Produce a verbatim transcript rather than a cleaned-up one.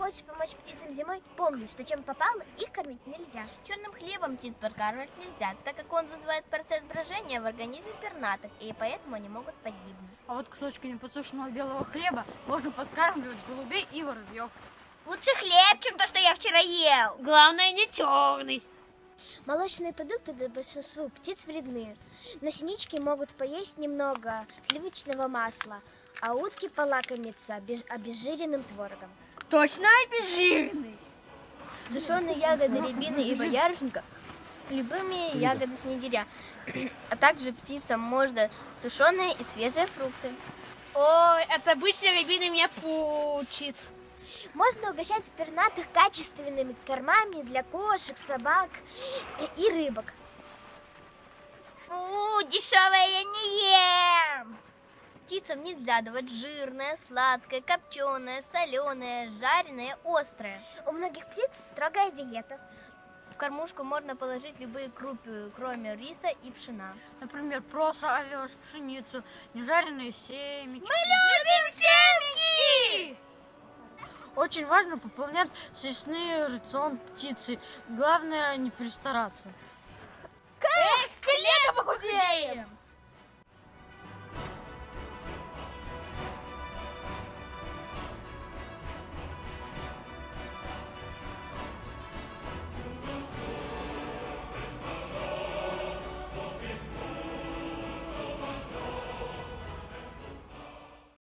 хочешь помочь птицам зимой, помни, что чем попало, их кормить нельзя. Черным хлебом птиц подкармливать нельзя, так как он вызывает процесс брожения в организме пернатых, и поэтому они могут погибнуть. А вот кусочками подсушенного белого хлеба можно подкармливать голубей и воробьев. Лучше хлеб, чем то, что я вчера ел. Главное, не черный. Молочные продукты для большинства птиц вредны, но синички могут поесть немного сливочного масла, а утки полакомятся обез... обезжиренным творогом. Точно обезжиренный? Сушеные ягоды рябины и боярышника, любые ягоды снегиря, а также птицам можно сушеные и свежие фрукты. Ой, от обычной рябины меня пучит. Можно угощать пернатых качественными кормами для кошек, собак и рыбок. Фу, дешевое я не ем. Птицам нельзя давать жирное, сладкое, копченое, соленое, жареное, острое. У многих птиц строгая диета. В кормушку можно положить любые крупы, кроме риса и пшена. Например, проса, овес, пшеницу, нежареные семечки. Мы любим семечки! Очень важно пополнять съестный рацион птицы. Главное не перестараться. Эх, к лету похудеем!